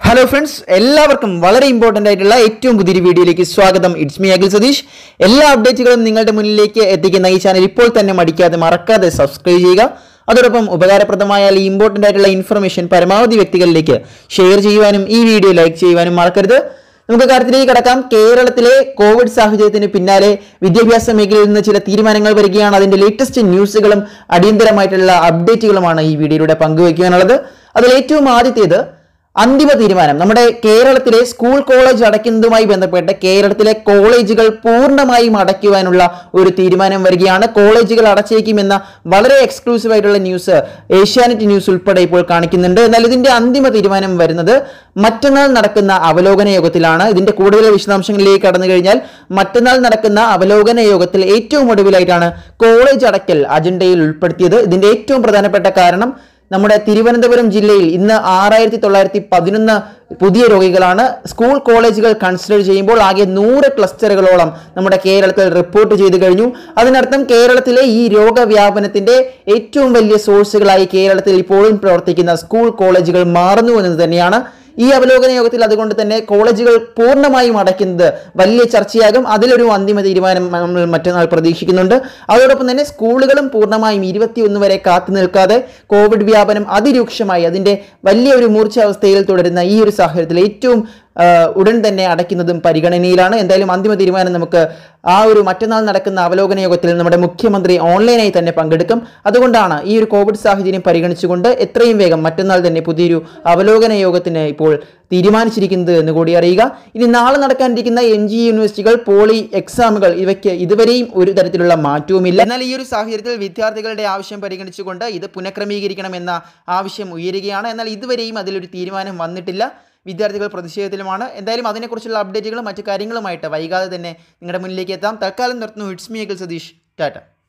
Hello friends, എല്ലാവർക്കും വളരെ important ആയിട്ടുള്ള ഏറ്റവും പുതിയൊരു വീഡിയോയിലേക്ക് സ്വാഗതം. It's me Akhil Satheesh. എല്ലാ അപ്ഡേറ്റുകളും നിങ്ങളുടെ മുന്നിലേക്ക് എത്തിക്കുന്ന ഈ ചാനൽ ഇപ്പോൾ തന്നെ മറക്കാതെ സബ്സ്ക്രൈബ് ചെയ്യുക. അതോടൊപ്പം ഉപകാരപ്രദമായ ഇമ്പോർട്ടൻ്റ് ആയിട്ടുള്ള ഇൻഫർമേഷൻ പരമാവധി വ്യക്തികളിലേക്ക് ഷെയർ ചെയ്യുവാനും ഈ വീഡിയോ ലൈക്ക് ചെയ്യുവാനും മറക്കരുത്. നമുക്ക് കാര്യത്തിലേക്ക് കടക്കാം. കേരളത്തിലെ കോവിഡ് സാഹചര്യത്തിന് പിന്നാലെ വിദ്യാഭ്യാസ മേഖലയിൽ നിന്ന് ചില തീരുമാനങ്ങൾ വരികയാണ്. അതിൻ്റെ ലേറ്റസ്റ്റ് ന്യൂസുകളും അടിയന്തരമായിട്ടുള്ള അപ്ഡേറ്റുകളുമാണ് ഈ വീഡിയോയിലൂടെ പങ്കുവയ്ക്കാനുള്ളത്. അതിൽ ഏറ്റവും ആദ്യത്തേത് അന്തിമ തീരുമാനം. നമ്മുടെ കേരളത്തിലെ സ്കൂൾ കോളേജ് അടയ്ക്കുന്നതുമായി ബന്ധപ്പെട്ട് കേരളത്തിലെ കോളേജുകൾ പൂർണ്ണമായും അടയ്ക്കുവാനുള്ള ഒരു തീരുമാനം വരികയാണ്. കോളേജുകൾ അടച്ചേക്കുമെന്ന വളരെ എക്സ്ക്ലൂസീവ് ആയിട്ടുള്ള ന്യൂസ് ഏഷ്യാനെറ്റ് ന്യൂസ് ഉൾപ്പെടെ ഇപ്പോൾ കാണിക്കുന്നുണ്ട്. എന്നാൽ ഇതിന്റെ അന്തിമ തീരുമാനം വരുന്നത് മറ്റന്നാൾ നടക്കുന്ന അവലോകന യോഗത്തിലാണ്. ഇതിന്റെ കൂടുതൽ വിശദാംശങ്ങളിലേക്ക് കടന്നു കഴിഞ്ഞാൽ മറ്റന്നാൾ നടക്കുന്ന അവലോകന യോഗത്തിൽ ഏറ്റവും ഒടുവിലായിട്ടാണ് കോളേജ് അടയ്ക്കൽ അജണ്ടയിൽ ഉൾപ്പെടുത്തിയത്. ഇതിന്റെ ഏറ്റവും പ്രധാനപ്പെട്ട കാരണം നമ്മുടെ തിരുവനന്തപുരം ജില്ലയിൽ ഇന്ന് 6911 പുതിയ രോഗികളാണ്. സ്കൂൾ കോളേജുകൾ കൺസിഡർ ചെയ്യുമ്പോൾ ആകെ 100 ക്ലസ്റ്ററുകളോളം നമ്മുടെ കേരളത്തിൽ റിപ്പോർട്ട് ചെയ്തു കഴിഞ്ഞു. അതിനർത്ഥം കേരളത്തിലെ ഈ രോഗവ്യാപനത്തിന്റെ ഏറ്റവും വലിയ സോഴ്സുകളായി കേരളത്തിൽ ഇപ്പോഴും പ്രവർത്തിക്കുന്ന സ്കൂൾ കോളേജുകൾ മാറുന്നു എന്നത് തന്നെയാണ്. ഈ അവലോകന യോഗത്തിൽ അതുകൊണ്ട് തന്നെ കോളേജുകൾ പൂർണ്ണമായും അടയ്ക്കുന്നത് വലിയ ചർച്ചയാകും. അതിലൊരു അന്തിമ തീരുമാനം നമ്മൾ മറ്റന്നാൾ പ്രതീക്ഷിക്കുന്നുണ്ട്. അതോടൊപ്പം തന്നെ സ്കൂളുകളും പൂർണ്ണമായും 21 വരെ കാത്തു നിൽക്കാതെ കോവിഡ് വ്യാപനം അതിരൂക്ഷമായി അതിൻ്റെ വലിയൊരു മൂർച്ഛാവസ്ഥയിൽ തുടരുന്ന ഈ ഒരു സാഹചര്യത്തിൽ ഏറ്റവും ഉടൻ തന്നെ അടയ്ക്കുന്നതും പരിഗണനയിലാണ്. എന്തായാലും അന്തിമ തീരുമാനം നമുക്ക് ആ ഒരു മറ്റന്നാൾ നടക്കുന്ന അവലോകന യോഗത്തിൽ നമ്മുടെ മുഖ്യമന്ത്രി ഓൺലൈനായി തന്നെ പങ്കെടുക്കും. അതുകൊണ്ടാണ് ഈ ഒരു കോവിഡ് സാഹചര്യം പരിഗണിച്ചുകൊണ്ട് എത്രയും വേഗം മറ്റന്നാൾ തന്നെ പുതിയൊരു അവലോകന യോഗത്തിന് ഇപ്പോൾ തീരുമാനിച്ചിരിക്കുന്നത് എന്ന് കൂടി അറിയുക. ഇനി നാളെ നടക്കാനിരിക്കുന്ന NG യൂണിവേഴ്സിറ്റികൾ പോളി എക്സാമുകൾ ഇവയ്ക്ക് ഇതുവരെയും ഒരു തരത്തിലുള്ള മാറ്റവുമില്ല. എന്നാൽ ഈ ഒരു സാഹചര്യത്തിൽ വിദ്യാർത്ഥികളുടെ ആവശ്യം പരിഗണിച്ചുകൊണ്ട് ഇത് പുനഃക്രമീകരിക്കണമെന്ന ആവശ്യം ഉയരുകയാണ്. എന്നാൽ ഇതുവരെയും അതിലൊരു തീരുമാനം വന്നിട്ടില്ല. വിദ്യാർത്ഥികൾ പ്രതിഷേധത്തിലുമാണ്. എന്തായാലും അതിനെക്കുറിച്ചുള്ള അപ്ഡേറ്റുകളും മറ്റു കാര്യങ്ങളുമായിട്ട് വൈകാതെ തന്നെ നിങ്ങളുടെ മുന്നിലേക്ക് എത്താം. തൽക്കാലം നിർത്തുന്നു. It's me Akhil Satheesh. ടാറ്റ.